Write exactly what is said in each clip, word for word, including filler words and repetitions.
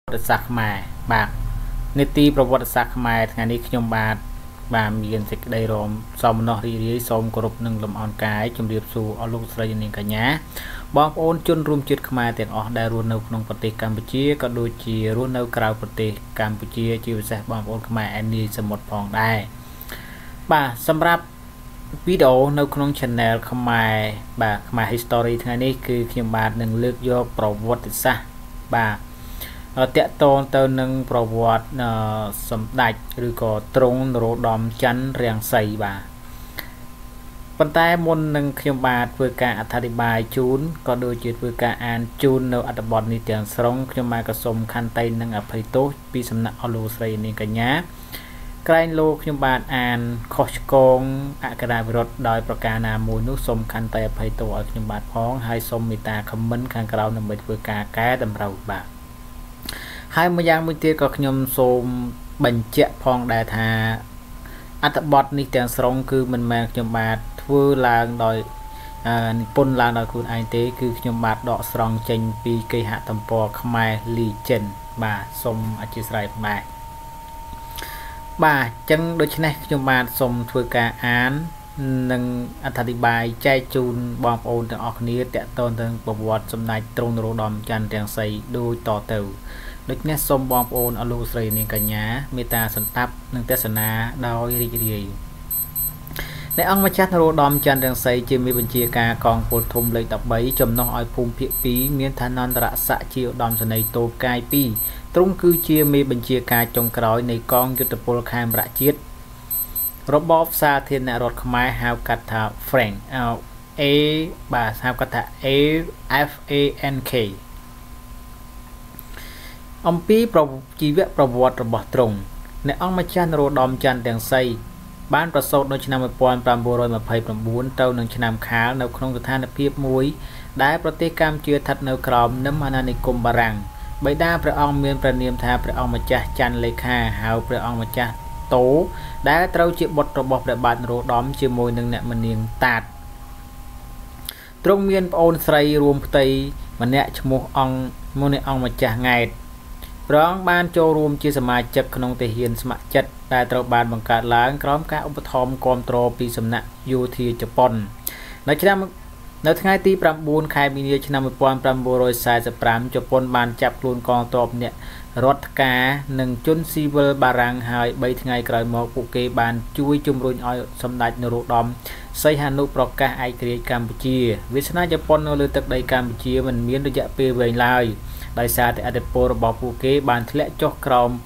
the Sakmai back Niti Probot Sakmai and ik Yum Bad Bam Yen Sick Day Rom, some not really some corrupt Nunglam on Kai, Jum Deep Su, or looks raging in Kanya. Bob own Chun Room Chit Kmat and all that run no Pate Cambodia, Kaduchi, run no crowd Pate Cambodia, you say Bob old Kmat and need some more pong die. Ba, some rap video no Knong channel come my back my history Tiny Kim Bad and look your Probot Sa Ba. តេតតទៅនឹងប្រវត្តិសម្ដេចឬក៏ទ្រង់នរោត្តមច័ន្ទរាំងសីបាទប៉ុន្តែមុននឹងខ្ញុំបាទធ្វើការអធិប្បាយជូនក៏ដូចជាធ្វើការអានជូននៅអត្ថបទនេះទាំងស្រុងខ្ញុំបាទក៏សូមខន្តីនឹងអភ័យទោសពីសំណាក់អស់លោកស្រីនាងកញ្ញាក្រែងលោកខ្ញុំបាទអានខុសឆ្គងអក្ខរាវិរុទ្ធដោយប្រការណាមួយនោះសូមខន្តីអភ័យទោសឲ្យខ្ញុំបាទផងហើយសូមមេត្តាខមមិនខាងក្រៅដើម្បីធ្វើការកែតម្រូវបាទ ហើយមួយយ៉ាងមួយទៀតក៏ខ្ញុំសូមបញ្ជាក់ផងដែរថាអត្ថបទនេះទាំងស្រុងគឺមិនមែនខ្ញុំបាទធ្វើឡើងដោយនិពន្ធឡើងដោយខ្លួនឯងទេគឺខ្ញុំបាទដកស្រង់ចេញពីគេហទំព័រខ្មែរ Legend បាទសូមអធិស្ឋានបាទបាទអញ្ចឹងដូច្នេះខ្ញុំបាទសូមធ្វើការអាននិងអធិប្បាយចែកជូនបងប្អូនទាំងអស់គ្នាតាក់ទងទៅនឹងប្រវត្តិសម្ដេចទ្រង់នរោត្តមច័ន្ទរាំងសីដូចតទៅ ដូចនេះសូមបងប្អូនអលោកស្រីនាងកញ្ញាមេត្តាសន្តាប់និងទេសនាដោយរីករាយអ្នកអង្គម្ចាស់នរោត្តមច័ន្ទរាំងសីជាមេបញ្ជាការកងពលធំលេខ 13 ចំណុះឲ្យភូមិភាគ 2 មានឋានន្តរស័ក្តិជាឧត្តមសេនីយ៍តូកាយ 2 ទ្រង់គឺជាមេបញ្ជាការចុងក្រោយនៃកងយុទ្ធពលខេមរៈជាតិរបបសាធារណរដ្ឋខ្មែរហៅកាត់ថា Frank A បាទហៅកាត់ថា A F A N K អំពីជីវប្រវត្តិរបស់ទ្រង់អ្នកអង្គម្ចាស់នរោត្តមច័ន្ទរាំងសីបានប្រសូតនៅឆ្នាំ 1929 ទៅនឹងឆ្នាំខាលនៅក្នុងស្ថានភាពមួយដែលប្រទេសកម្ពុជាស្ថិតនៅក្រោមនឹមអាណានិគមបារាំងបិតាព្រះអង្គមានព្រះនាមថាព្រះអង្គម្ចាស់ច័ន្ទលេខាហៅព្រះអង្គម្ចាស់តូដែលត្រូវជាបុត្ររបស់ព្រះបាទនរោត្តមជាមួយនឹងអ្នកមនាងតាតទ្រង់មានប្អូនស្រីរួមផ្ទៃម្នាក់ឈ្មោះអង្គមុនីអង្គម្ចាស់ង៉ែត ព្រះអង្គបានចូលរួមជាសមាជិកក្នុងទាហានស្ម័គ្រចិត្តដែលត្រូវបានបង្កើតឡើងក្រោមការឧបត្ថម្ភគាំទ្រពីសំណាក់យោធាជប៉ុននៅឆ្នាំនៅថ្ងៃទី 9 ខែមីនាឆ្នាំ 1945 ជប៉ុនបានចាប់ខ្លួនកងទ័ពអ្នករដ្ឋការនិងជនស៊ីវិលបារាំងហើយ 3 ថ្ងៃក្រោយមកពួកគេបានជួយជំរុញឲ្យសម្ដេចនរោត្តមសីហនុប្រកាសឯករាជ្យកម្ពុជាវាសនាជប៉ុននៅលើទឹកដីកម្ពុជាមិនមានរយៈពេលវែងឡើយ ដោយសារតែអធិពលរបស់ពួកគេបានធ្លាក់ចុះក្រោម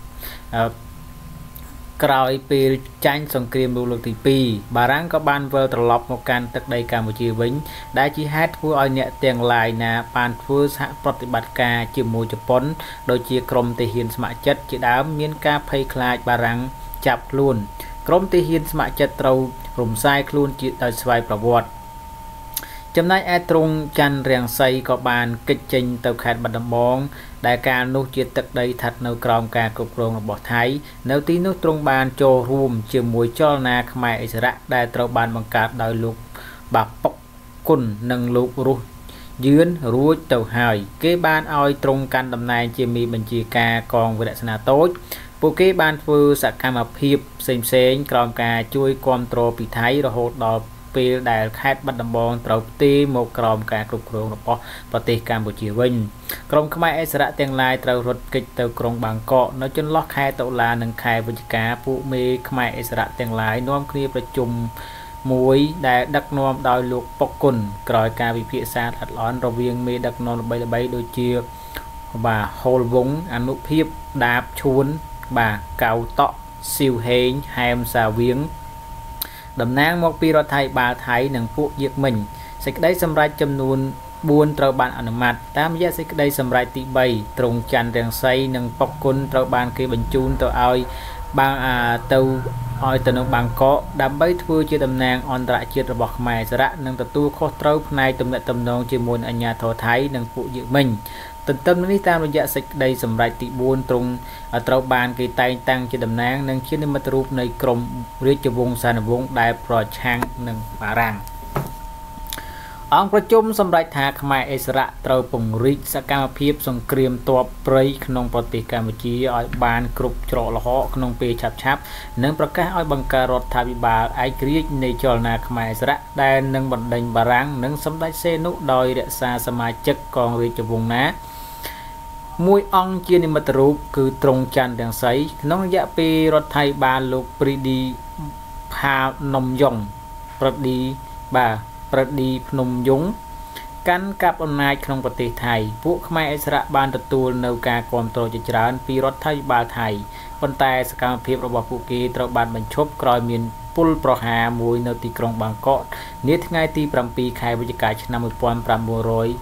ក្រោយពេលចាញ់សង្គ្រាមលោកលើកទី 2 បារាំងក៏បានវិលត្រឡប់មកកាន់ទឹកដីកម្ពុជាវិញដែលជាហេតុធ្វើឲ្យអ្នកទាំងឡាយណាបានធ្វើសហប្រតិបត្តិការជាមួយជប៉ុនដោយជាក្រុមទាហានស្ម័គ្រចិត្តជាដើមមានការភ័យខ្លាចបារាំងចាប់ខ្លួនក្រុមទាហានស្ម័គ្រចិត្តត្រូវរំសាយខ្លួនជាដោយស្វ័យប្រវត្តិ ចំណែកឯទ្រង់ច័ន្ទរាំងសីក៏បានកិច្ចចេញទៅខេត្តបាត់ដំបងដែលកាលនោះជាទឹកដីស្ថិតនៅក្រោមការគ្រប់គ្រងរបស់ថៃនៅទីនោះទ្រង់បានចូលរួមជាមួយចលនាខ្មែរឥស្សរៈដែលត្រូវបានបង្កើតដោយលោកបាប៉ុកគុណនិងលោករស់យឿនរួចទៅហើយគេបានឲ្យទ្រង់កាន់តំណែងជាមេបញ្ជាការកងវិរៈសេនាតូចពួកគេបានធ្វើសកម្មភាពផ្សេងៗក្រោមការជួយគាំទ្រពីថៃរហូតដល់ ពេលដែលខេត្តបាត់ដំបងត្រូវផ្ទេរមកក្រោមការគ្រប់គ្រងរបស់ប្រទេសកម្ពុជាវិញក្រុមខ្មែរឥស្សរៈទាំងឡាយត្រូវរត់គេចទៅក្រុងបាងកកនៅចន្លោះខែតុលានិងខែវិច្ឆិកាពួកមេខ្មែរឥស្សរៈទាំងឡាយនាំគ្នាប្រជុំមួយដែលដឹកនាំដោយលោកប៉ុកគុណក្រោយការវិភាគសាស្ត្រអត់ឡន់រវាងមេដឹកនាំល្បីៗដូចជាបាទហូលវងអនុភាពដាបឈួនបាទកៅតក់ស៊ីវហេងហែមសាវៀង តំណាងមកពីរដ្ឋាភិបាលថៃនិងពួកយាកមិញសេចក្តីសម្រេចចំនួន 4 ត្រូវបានអនុម័តតាមរយៈសេចក្តីសម្រេចទី 3 ទ្រង់ច័ន្ទរាំងសីនិងប៉ុកគុណត្រូវបានគេបញ្ជូនទៅឲ្យបាងទៅឲ្យទៅនៅបាងកកដើម្បីធ្វើជាតំណាងអន្តរជាតិរបស់ខ្មែរឥស្សរៈនិងទទួលខុសត្រូវផ្នែកទំនាក់ទំនងជាមួយអាជ្ញាធរថៃនិងពួកយាកមិញ ទន្ទឹមនេះតាមរយៈសេចក្តីសម្រេចទី 4 ទ្រង់ត្រូវបានគេតែងតាំងជាតំណាងនិងជានិមិត្តរូបនៃក្រុមរាជវង្សានុវង្សដែលប្រឆាំងនឹងបារាំង អអង្គប្រជុំសម្រាប់ថាខ្មែរអិសរៈត្រូវពង្រីកសកម្មភាពសង្គ្រាមទ័ពព្រៃក្នុងប្រទេសកម្ពុជាឲ្យបានគ្រប់ច្រកល្ហកក្នុងពេលឆាប់ឆាប់និងប្រកាសឲ្យបង្កើតរដ្ឋាភិបាលឯករាជ្យនៃចលនាខ្មែរអិសរៈដែលនឹងបណ្ដេញបារាំងនិងសម្ដេចសេនុដោយរក្សាសមាជិកកងរាជវង្សណាមួយអង្គជានិមិត្តរូបគឺទ្រង់ច័ន្ទរាំងសីក្នុងរយៈពេលរដ្ឋាភិបាលលោកព្រីឌីផានំយ៉ុងប្រឌីបាទប្រឌីភ្នំយងកាន់កាប់អំណាចក្នុងប្រទេសថៃពួកខ្មែរអិសរៈបានទទួលនៅការគាំទ្រជាច្រើនពីរដ្ឋាភិបាលថៃប៉ុន្តែសកម្មភាពរបស់ពួកគេត្រូវបានបញ្ឈប់ក្រោយមានពលប្រហារមួយនៅទីក្រុងបាងកកនាថ្ងៃទី7ខែវិច្ឆិកាឆ្នាំmột nghìn chín trăm bốn mươi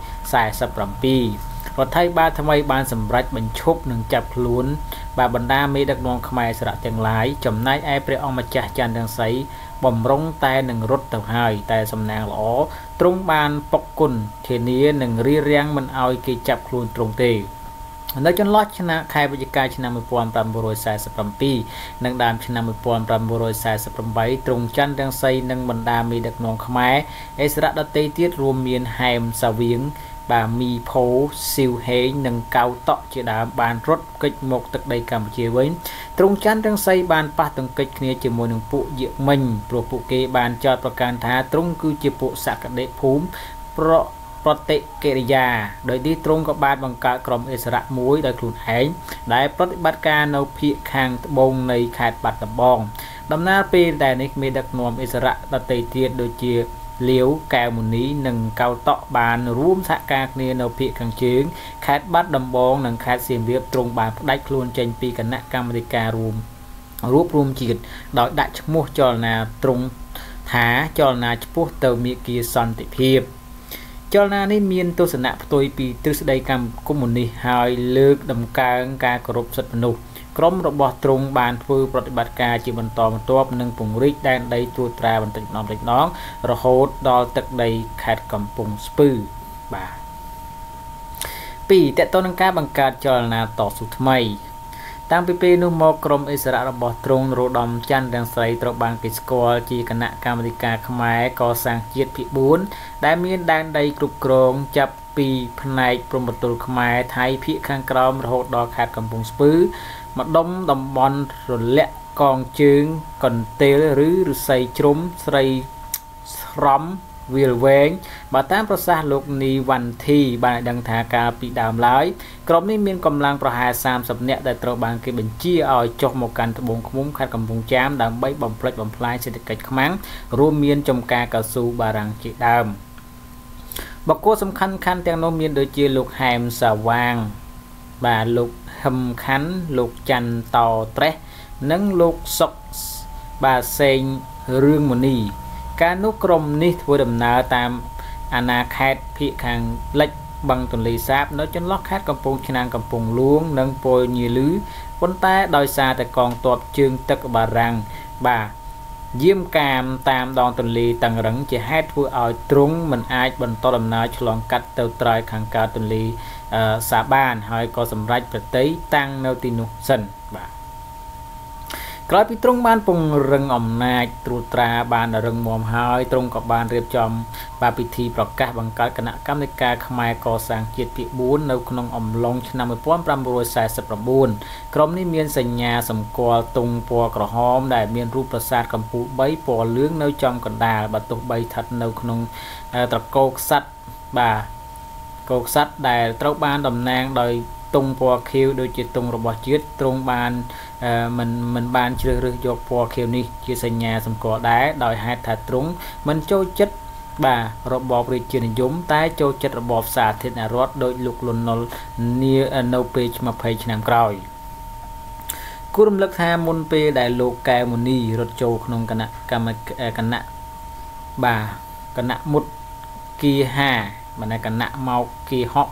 bảyរដ្ឋាភិបាលថ្មីបានសម្រេចបញ្ឈប់និងចាប់ខ្លួនបាទបណ្ដាមេដឹកនាំខ្មែរអិសរៈទាំងឡាយចំណែកឯព្រះអង្គម្ចាស់ច័ន្ទរាំងសីបំរុងតែនឹងរត់ទៅហើយតែសំណាងល្អទ្រង់បានពុកគុណធានានឹងរៀបរៀងមិនឲ្យគេចាប់ខ្លួនទ្រង់ទេនៅចន្លោះឆ្នាំខែវិច្ឆិកាឆ្នាំmột nghìn chín trăm bốn mươi bảyនិងដើមឆ្នាំmột nghìn chín trăm bốn mươi támទ្រង់ច័ន្ទរាំងសីនិងបណ្ដាមេដឹកនាំខ្មែរអិសរៈដទៃទៀតរួមមានហែមសាវៀងបាទមីផូស៊ីវហេងនិងកៅតក់ជាដើមបានរត់គេចមកទឹកដីកម្ពុជាវិញទ្រង់ច័ន្ទរាំងសីបានប៉ះទង្គិចគ្នាជាមួយនឹងពួកយាមិញព្រោះពួកគេបានចោទប្រកាន់ថាទ្រង់គឺជាពួកសក្តិភូមិប្រប្រតិកិរិយាដោយនេះទ្រង់ក៏បានបង្កើតក្រុមអិសរៈមួយដោយខ្លួនឯងដែលប្រតិបត្តិការនៅភាគខាងត្បូងនៃខេត្តបាត់ដំបងដំណើរពេលដែលនេះមេដឹកនាំអិសរៈដទៃទៀតដូចជាលាវកែវមុនីនិងកៅតក់បានរួមសហការគ្នានៅភាគខាងជើងខេត្តបាត់ដំបងនិងខេត្តសៀមរាបទ្រង់បានផ្ដាច់ខ្លួនចេញពីគណៈកម្មាធិការរួមរួបរวมជាតិដោយដាក់ឈ្មោះចលនាទ្រង់ថាចលនាឆ្ពោះទៅមាគ៌ាសន្តិភាពចលនានេះមានទស្សនៈផ្ទុយពីទ្រឹស្ដីកម្មាកុម្មុយនីសហើយលើកដំកើងការគោរពសិទ្ធិមនុស្សក្រុមរបស់ទ្រង់បានធ្វើប្រតិបត្តិការជាបន្តបន្ទាប់និងពង្រីកដែនដីត្រួតត្រាបន្តិចម្ដងបន្តិចម្ដងរហូតដល់ទឹកដីខេត្តកំពង់ស្ពឺបាទពីរតកតនឹងការបង្កើតចលនាតស៊ូថ្មីតាំងពីពេលនោះមកក្រុមអិសរៈរបស់ទ្រង់នរោត្តមច័ន្ទរាំងសីត្រូវបានគេស្គាល់ជាគណៈកម្មាធិការខ្មែរកសាងជាតិភាគបួនដែលមានដែនដីគ្រប់គ្រងចាប់ពីផ្នែកព្រំប្រទល់ខ្មែរថៃភាគខាងក្រោមរហូតដល់ខេត្តកំពង់ស្ពឺម្ដុំតំបន់រលាក់កងជើងកន្ទេលឬឫស្សីជ្រុំស្រីស្រំវាលវែងបើតាមប្រសាសន៍លោកនីវ៉ាន់ធីបានឲ្យដឹងថាកាលពីដើមឡើយក្រុមនេះមានកម្លាំងប្រហែលសាមសិបនាក់ដែលត្រូវបានគេបញ្ជាឲ្យចុះមកកាន់ត្បូងឃ្មុំខេត្តកំពង់ចាមដើម្បីបំផ្លិចបំផ្លាញសេដ្ឋកិច្ចខ្មាំងរួមមានចំការកៅស៊ូបារាំងជាដើមបុគ្គលសំខាន់ៗទាំងនោះមានដូចជាលោកហែមសាវាងបាទលោកហឹមខាន់លោកច័ន្ទតត្រេះនិងលោកសុកបាទសេងរឿងមុនីការនោះក្រុមនេះធ្វើដំណើរតាមអាណាខេត្តភាគខាងលិចបឹងទន្លេសាបនៅចន្លោះខេត្តកំពង់ឆ្នាំងកំពង់លួងនិងពោធិ៍ញីលឺប៉ុន្តែដោយសារតែកងទ័ពជើងទឹកបារាំងបាទយាមកាមតាមដងទន្លេតឹងរឹងជាហេតុធ្វើឲ្យទ្រង់មិនអាចបន្តដំណើរឆ្លងកាត់ទៅត្រើយខាងកើតទន្លេសាបានហើយក៏សម្រេចប្រតិតាំងនៅទីនោះសិនបាទក្រោយពីទ្រង់បានពង្រឹងអំណាចត្រួតត្រាបានរឹងមាំហើយទ្រង់ក៏បានរៀបចំបាទពិធីប្រកាសបង្កើតគណៈកម្មាធិការខ្មែរ កសាងជាតិភាគបួននៅក្នុងអំឡុងឆ្នាំmột nghìn chín trăm bốn mươi chínក្រុមនេះមានសញ្ញាសម្គាល់ទង់ពណ៌ក្រហមដែលមានរូបប្រាសាទកំពូលបីពណ៌លឿងនៅចំកណ្ដាលបើទោះបីស្ថិតនៅក្នុងត្រកូលក្សត្របាទកូលក្សត្រដែលត្រូវបានតំណាងដោយទង់ពណ៌ខៀវដូចជាទង់របស់ជាតិទ្រង់បានមិនមិនបានជ្រើសរើសយកពណ៌ខៀវនេះជាសញ្ញាសម្គាល់ដែរដោយហេតុថាទ្រង់មិនចូលចិត្តបាទរបបរាជានិយមតែចូលចិត្តរបបសាធារណរដ្ឋដោយលោកលន់នល់នៅពេលยี่สิบឆ្នាំក្រោយគូរំលឹកថាមុនពេលដែលលោកកែវមុនីរត់ចូលក្នុងគណៈកម្មគណៈបាទគណៈមុតគីហាបណ្ដាគណៈមកគីហុក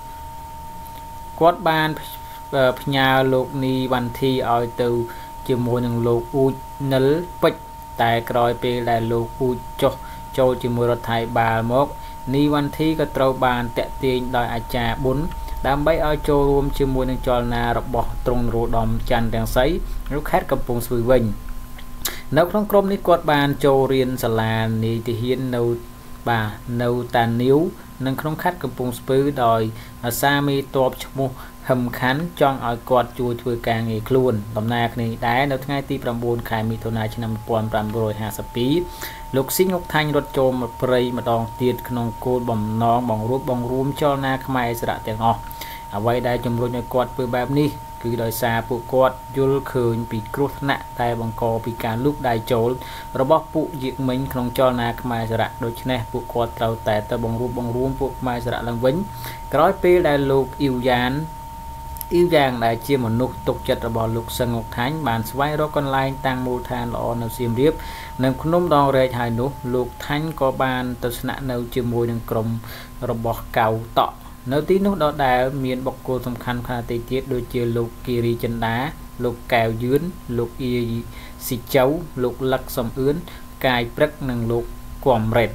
គាត់បានផ្ញើលោកនីវ៉ាន់ធីឲ្យទៅជាមួយនឹងលោកអ៊ូចនិលពេជ្រតែក្រោយពេលដែលលោកអ៊ូចចុះចូលជាមួយរដ្ឋាភិបាលមកនីវ៉ាន់ធីក៏ត្រូវបានតាក់ទាញដោយអាចារ្យប៊ុនដើម្បីឲ្យចូលរួមជាមួយនឹងចលនារបស់ទ្រង់នរោត្តមច័ន្ទរាំងសីនៅខេត្តកំពង់ស្ពឺវិញនៅក្នុងក្រុមនេះគាត់បានចូលរៀនសាលានីតិហ៊ាននៅ bà nâu tàn níu nâng không khách cầm bùng spứ đòi xa mi tộp cho mô hầm khán trong ở quạt chui chui càng nghề luôn tầm nạc này đá nó ngay ti bằng buồn khai mi thôn này năm một trăm rồi hai sập pí lục sinh ngọc thanh rốt trôm mà prey mà đòn tiệt nông cô bầm non bằng rút bằng rúm cho na Khmer sẽ tiền ngọ ở vậy đây chùm rồi quạt với bám ní cứ đòi xa phụ quạt dul khơi bị cốt nạ tay bằng cò bị cả lúc đại chỗ rồi bóc phụ diện mình không cho na Khmer sẽ đôi chân phụ quạt tàu tè tàu bằng rúm bằng rúm phụ Khmer sẽ lần vĩnh cái pi đại lục yêu dán yêu giang đại chia một nút tục chật ở bò lục sân ngọc thánh bàn xoay đó con lai tăng mô than lọ nấu xiêm riếp nâng nôm đo rê hai nút lục thánh có bàn tật nạ nấu chia môi nâng crom rồi bò cầu tọ nếu tí nút đó đã miền bọc cô tầm khăn khá tây tiết đôi chia lục kiri chân đá lục cào dướn lục y xì chấu lục lắc sầm ướn cài prek nâng lục quầm rệt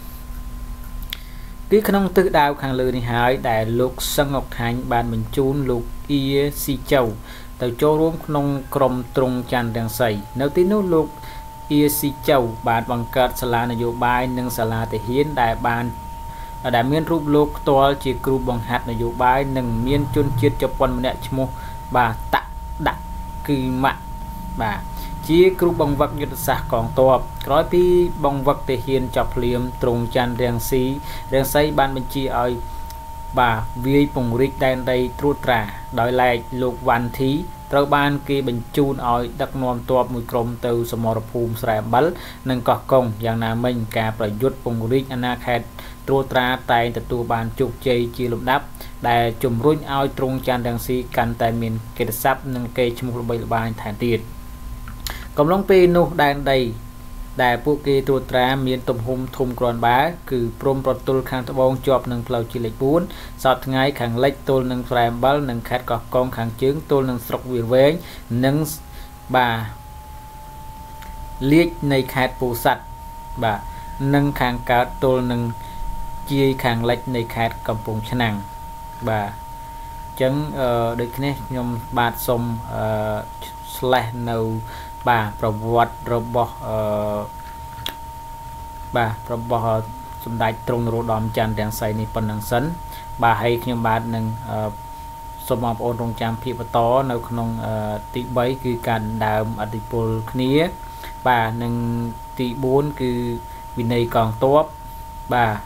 cái khung tự đào khang lư này hái đại lục sân ngọc thánh bàn mình chun lục y si châu từ chỗ rốn nông krom trung chan đang xây nếu tí nút lục y si châu bàn bằng cát sala này vô bài nâng sala thể hiến đại bàn ở đại miền rúp lục toa chỉ kêu bằng hạt này vô bài nâng miền chun chiết cho quân mẹ chmo bà tạ đặt kỳ mạ bà chỉ kêu bằng vật như sạc còn to nói pi bằng vật thể hiện chọc liềm trung chan đang xí đang xây ban bên chi ơi bà vi bùng rít đen đây trút trà đòi lại lục văn thíត្រូវបានគេបញ្ជូនឲ្យដឹកនាំទ័ពមួយក្រុមទៅសមរភូមិស្រែអំបិលនិងកោះកុងយ៉ាងណាមិញការប្រយុទ្ធពង្រីកអាណាខេត្តត្រួតត្រាតែងទទួលបានជោគជ័យជាលំដាប់ដែលជំរុញឲ្យទ្រង់ច័ន្ទរង្ស៊ីកាន់តែមានកិត្តិស័ព្ទនិងកេរ្តិ៍ឈ្មោះល្បីល្បាញថែមទៀតកំឡុងពេលនោះដែនដីដែលពួកគេត្រួតត្រាមានទំហំធំគ្រាន់បើគឺព្រំប្រទល់ខាងត្បូងជាប់នឹងផ្លូវជាតិលេខបួនសប្តាហ៍ថ្ងៃខាងលិចទល់នឹងស្រែអំបិលនិងខេត្តកោះកុងខាងជើងទល់នឹងស្រុកវាលវែងនិងបាទលាជនៃខេត្តពោធិ៍សាត់បាទនិងខាងកើតទល់នឹងជាយខាងលិចនៃខេត្តកំពង់ឆ្នាំងបាទអញ្ចឹងដូចនេះខ្ញុំបាទសូមអឺ slash នៅបាទប្រវត្តិរបស់អឺបាទរបស់សម្ដេចទ្រង់នរោត្តមច័ន្ទរាំងសីនេះប៉ុណ្ណឹងសិនបាទហើយខ្ញុំបាទនឹងសូមបងប្អូនរងចាំភាពបន្តនៅក្នុងទីបីគឺការដណ្ដើមអធិពលគ្នាបាទនិងទីបួនគឺវិន័យកងទ័ពបាទ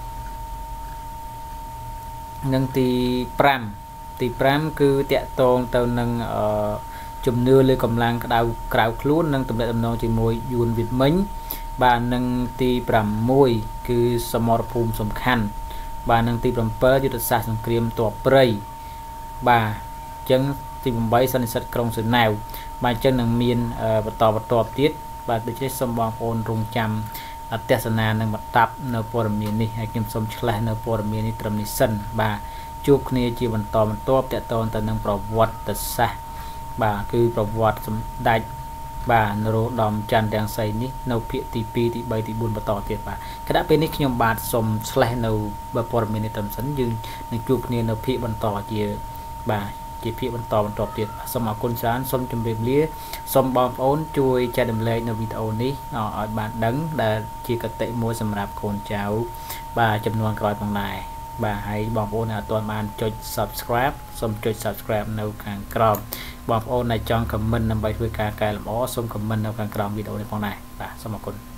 និងទីប្រាំទីប្រាំគឺតាក់ទងទៅនឹងអឺជំនឿលើកម្លាំងក្តៅក្រៅខ្លួននិងទំនាក់ទំនងជាមួយយួនវិតមិញបាទនិងទីប្រាំមួយគឺសមរភូមិសំខាន់បាទនិងទីប្រាំយុទ្ធសាស្ត្រសង្គ្រាមទ័ពព្រៃបាទអញ្ចឹងទីប្រាំសន្និសីទក្រុងសឺណែវបាទអញ្ចឹងនឹងមានបន្តបន្តទៀតបាទដូច្នេះសូមបងប្អូនរងចាំទស្សនានិងបន្តនៅព័ត៌មាននេះហើយខ្ញុំសូមឆ្លេះនៅព័ត៌មាននេះត្រឹមនេះសិនបាទជួបគ្នាជាបន្តបន្ទាប់តទៅទៅនឹងប្រវត្តិសាស្ត្របាទគឺប្រវត្តិសម្ដេចបាទនរោត្តមច័ន្ទរាំងសីនេះនៅភាគទីពីរទីបីទីបួនបន្តទៀតបាទខណៈពេលនេះខ្ញុំបាទសូមឆ្លេះនៅព័ត៌មាននេះត្រឹមសិនយើងនឹងជួបគ្នានៅភាគបន្តជាបាទជាភាគបន្តបន្តទៀតសូមអរគុណច្រើនសូមជម្រាបលាសូមបងប្អូនជួយចែករំលែកនៅវីដេអូនេះឲ្យបានដឹងដែលជាកតិមួយសម្រាប់កូនចៅបាទចំនួនក្រោយផងដែរបាទហើយបងប្អូនដែលអត់ទាន់បានចុច Subscribe សូមចុច Subscribe នៅខាងក្រោមបងប្អូនដែលចង់ comment ដើម្បីធ្វើការកែលម្អសូម comment នៅខាងក្រោមវីដេអូនេះផងដែរបាទសូមអរគុណ